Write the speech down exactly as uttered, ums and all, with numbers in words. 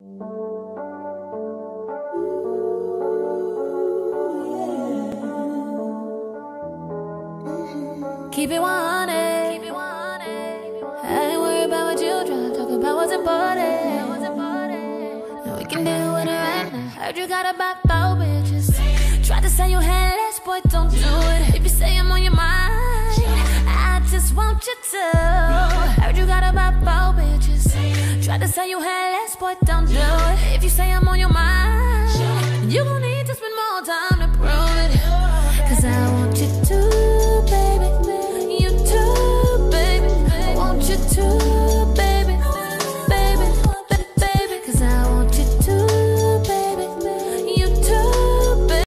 Keep it one hundred. Keep it one hundred. I ain't worried about what you tryna talk about what's important. What's important. And we can deal with it right now. Heard you got about four bitches. Tried to say you had less, boy, don't do it. If you say I'm on your mind, I just want you to. Heard you got about four bitches. Tried to say you had less, boy, don't do it. If you say I'm on your mind, you gon' need to spend more time to prove it. Cause I want you to.